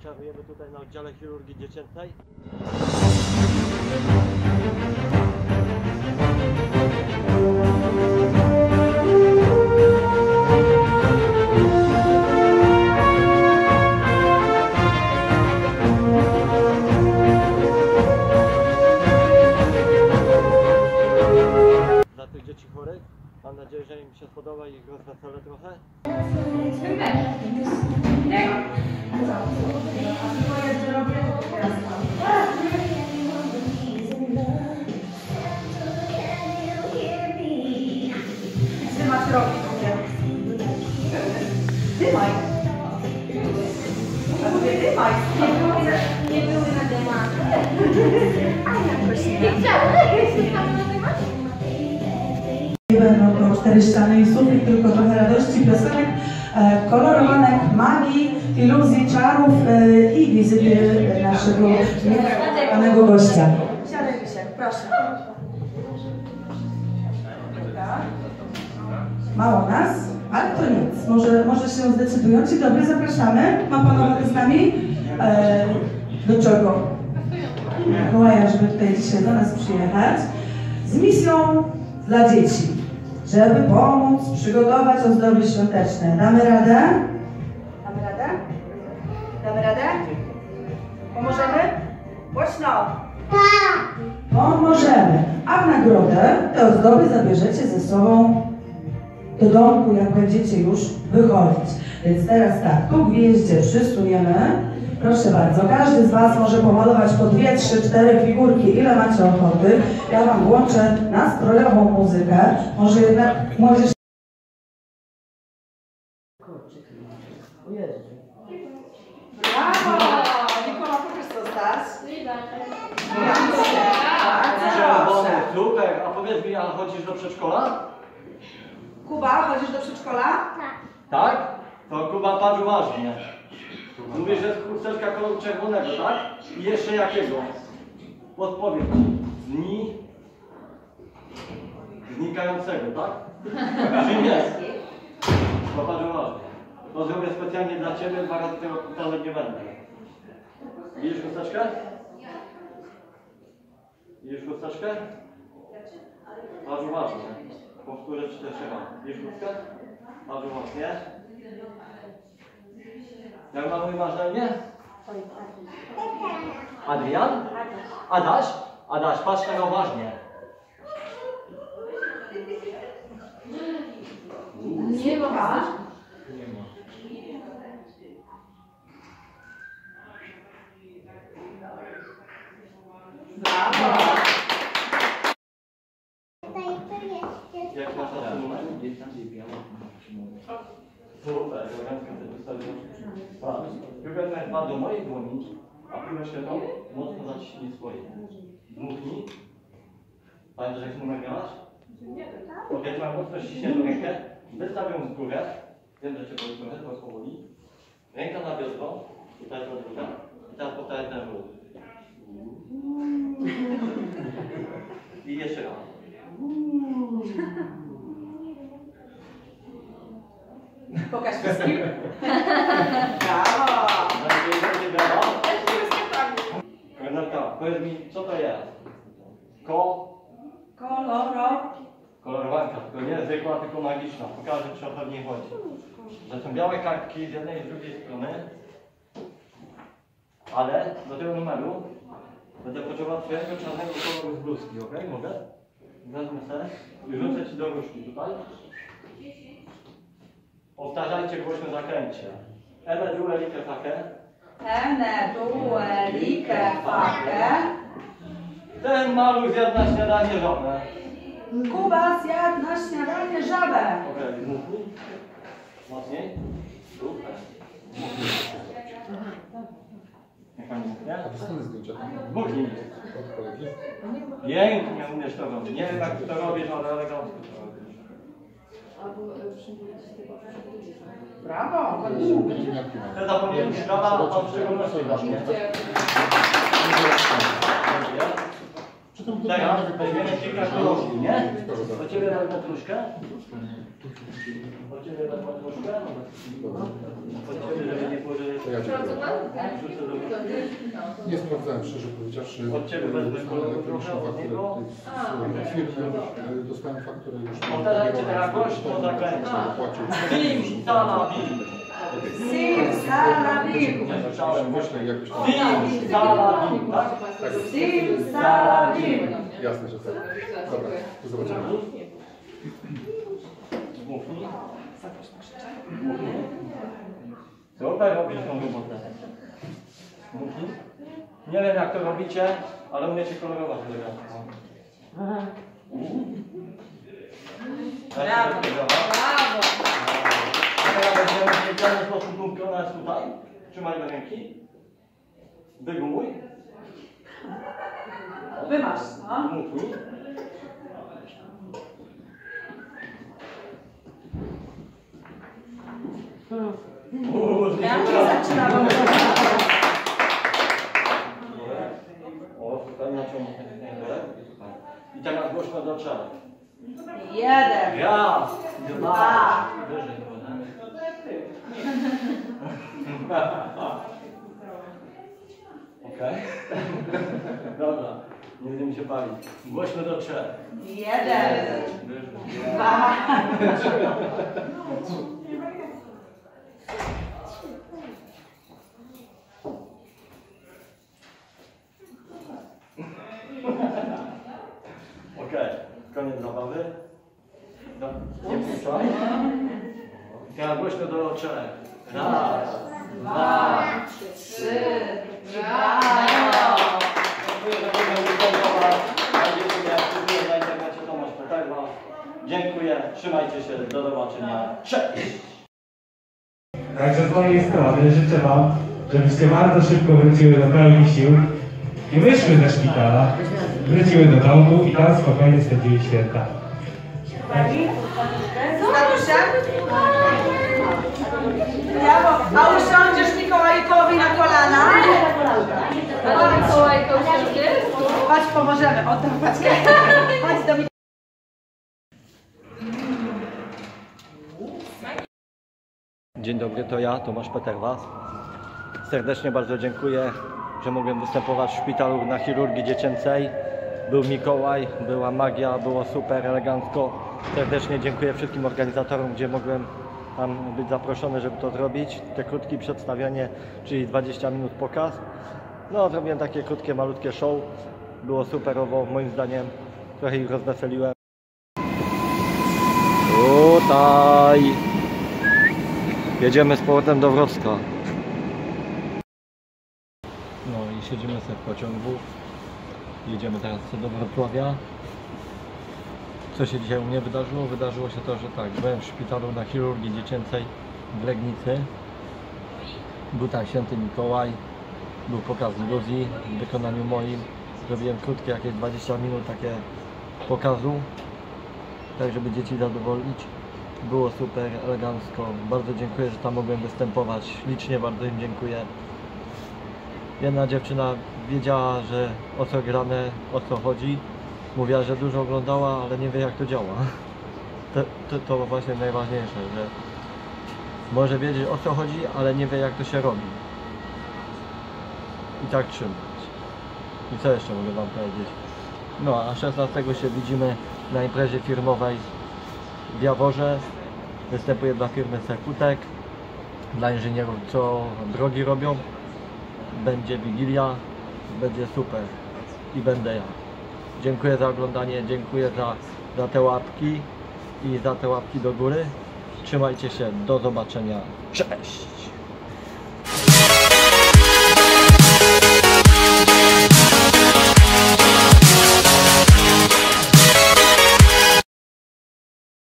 Przerwujemy tutaj na oddziale chirurgii dziecięcej. Dla tych dzieci chorych. Mam nadzieję, że im się spodoba i ich rozweselę trochę. Dymać robi dymaj. A sobie dymaj. Nie były na dymach. A jakoś nie. Nie będą to 4 ściany i sufit, tylko trochę radości, piosenek, kolorowanek, magii, iluzji, czarów i wizyty naszego panego gościa. Siadaj się, proszę. Mało nas, ale to nic. Może się zdecydują. Dzień dobry, zapraszamy. Ma Pan ochotę z nami? Do czego? Mikołaja, żeby tutaj dzisiaj do nas przyjechać. Z misją dla dzieci, żeby pomóc przygotować ozdoby świąteczne. Damy radę? Damy radę? Damy radę? Pomożemy? Głośno! Pomożemy. A w nagrodę te ozdoby zabierzecie ze sobą do domku, jak będziecie już wychodzić. Więc teraz tak, tu w gwieździe przystujemy. Proszę bardzo, każdy z Was może pomalować po 2, 3, 4 figurki, ile macie ochoty. Ja Wam włączę nastrojową muzykę. Może jednak młodzież... Brawo! Nikola, pokaż co stać. Czerwony, super. A powiedz mi, a chodzisz do przedszkola? Kuba, chodzisz do przedszkola? Tak? To Kuba, patrz uważnie. Mówisz, że jest chusteczka koloru czerwonego, tak? I jeszcze jakiego? Odpowiedź. Znikającego, tak? Czy nie? To patrz uważnie. To zrobię specjalnie dla Ciebie, 2 razy tego powtarzać nie będę. Widzisz chusteczkę? Widzisz chusteczkę? Patrz uważnie. Powtórzę Ci też raz. Widzisz chustkę? Patrz uważnie. Jak ma moje marzenie? Adrian? Adaś? Adaś, patrz tego uważnie. Nie ma. Nie ma. Brawo! Jak masz na ten numer? Super, rękę sobie wystawiam. Piłkę dwa do mojej dłoni, a piłeczkę tą mocno zaciśnij swoje. Dmuchnij. Pamiętasz, jak numer miałaś? Ok, tu mam mocno ściśniętą rękę. Wystaw ją z górę. Wiem, że Cię powiem, to powoli. Ręka na biodro. Tutaj to druga. I teraz powtarzaj ten ruch. I jeszcze raz. Pokaż wszystkim. Brawo! Renata, powiedz mi, co to jest? Kolorowanka, tylko nie zwykła, tylko magiczna. Pokażę, czy o to w niej chodzi. Że są białe kartki z jednej i z drugiej strony. Ale do tego numeru będę potrzebował Twojego czarnego koloru z bluzki, ok? Mogę? Wezmę sobie i rzucę Ci do różki tutaj. Powtarzajcie głośno zakręcie. Ene due like fake. Ene due like fake. Ten maluch zjadł na śniadanie żonę. Kuba zjadł na śniadanie żabę. Okej, dmuchnij. Mocniej. Super. Niech Pani dmuchnie. Dmuchnij. Pięknie umiesz to robić. Nie wiem, jak Ty to robisz, ale elegancko to robisz. Brawo! Chcę zapomnieć szkoda, a Pan w szczególności dla mnie. Teraz weźmiemy kilka kolorów, nie? Do Ciebie wezmę troszkę. Do ciebie tak troszkę? Pod ciebie, żeby nie było, że jest... To ja cię nie sprawdzałem, szczerze powiedziawszy. Od ciebie wezmę kolorów trochę, od niego. Z firmy dostałem fakturę już. Powtarzajcie teraz głośno, zaklęcie. Płacił. Simsalabim! Nie słyszałem. Myślę, jakbyś to... Simsalabim, tak? Simsalabim! Jasne, że tak. Dobra, do zobaczenia. Mówni. Super, robisz tą robotę. Mówni. Nie wiem jak to robicie, ale umiecie kolorować elegancko. Brawo. Brawo. A teraz będziemy w specjalny sposób wykonać tutaj. Trzymaj do ręki. Wygumuj. Wymasz, no. Mówni. Ja nie zaczynałam. O, super, naciągnij. I teraz głośno do trzech. 1, Raz, dwa, wyżej. Okej. Dobra, nie będziemy się palić. Głośno do trzech. 1, Wyżej. 2. Okej, koniec zabawy. No, nie puszczaj. Teraz głośno do trzech. Raz, dwa, 3. Dziękuję, że mogłem występować. Dziękuję na internecie Tomasz Peterwa. Dziękuję, trzymajcie się, do zobaczenia. Cześć! Także z mojej strony życzę Wam, żebyście bardzo szybko wróciły do pełni sił i wyszły ze szpitala, wróciły do domu i tam spokojnie spędziły święta. Starusia? Brawo. A usiądziesz Mikołajkowi na kolana? A Mikołajko wsiądzie? Chodź, pomożemy. Oddam paczkę. Chodź do Mikołajka. Dzień dobry, to ja, Tomasz Peterwa. Serdecznie bardzo dziękuję, że mogłem występować w szpitalu na chirurgii dziecięcej. Był Mikołaj, była magia, było super, elegancko. Serdecznie dziękuję wszystkim organizatorom, gdzie mogłem tam być zaproszony, żeby to zrobić. Te krótkie przedstawienie, czyli 20 minut pokaz. No, zrobiłem takie krótkie, malutkie show. Było superowo, moim zdaniem. Trochę ich rozweseliłem. Tutaj jedziemy z powrotem do Wrocka. No i siedzimy sobie w pociągu. Jedziemy teraz do Wrocławia. Co się dzisiaj u mnie wydarzyło? Wydarzyło się to, że tak, byłem w szpitalu na chirurgii dziecięcej w Legnicy. Był tam święty Mikołaj. Był pokaz iluzji w wykonaniu moim. Zrobiłem krótkie, jakieś 20 minut takie pokazu. Tak, żeby dzieci zadowolić. Było super, elegancko. Bardzo dziękuję, że tam mogłem występować. Ślicznie bardzo im dziękuję. Jedna dziewczyna wiedziała, że o co grane, o co chodzi. Mówiła, że dużo oglądała, ale nie wie jak to działa. To właśnie najważniejsze, że może wiedzieć o co chodzi, ale nie wie jak to się robi. I tak trzymać. I co jeszcze mogę Wam powiedzieć? No a 16 się widzimy na imprezie firmowej w Jaworze. Występuję dla firmy Sekutek, dla inżynierów, co drogi robią. Będzie Wigilia, będzie super i będę ja. Dziękuję za oglądanie, dziękuję za te łapki i za te łapki do góry. Trzymajcie się, do zobaczenia, cześć!